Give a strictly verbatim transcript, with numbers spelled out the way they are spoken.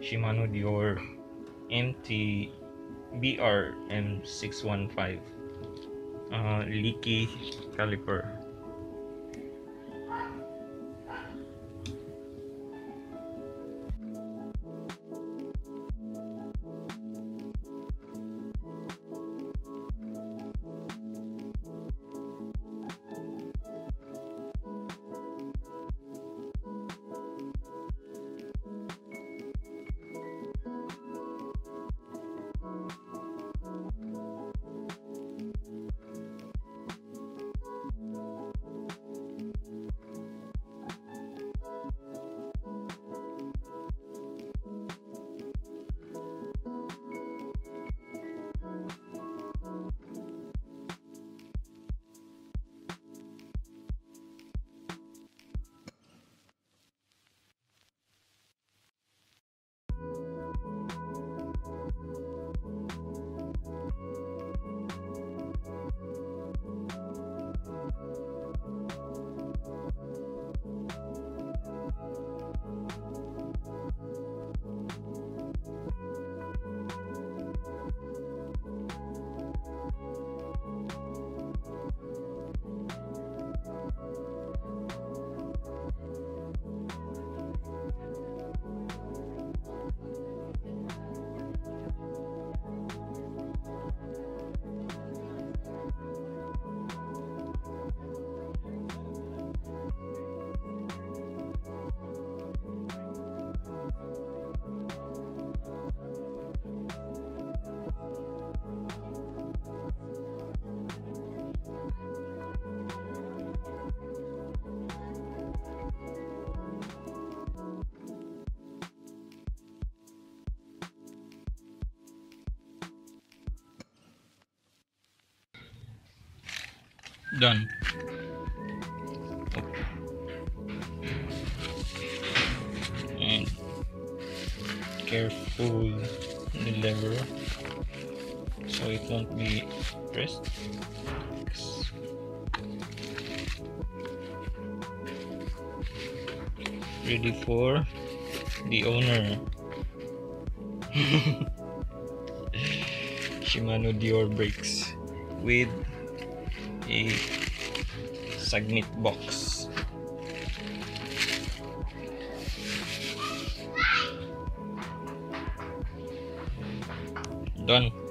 Shimano Deore M T B R M six one five uh, Leaky caliper. Done. And careful the lever so it won't be pressed. Ready for the owner. Shimano Deore brakes with a submit box. Done.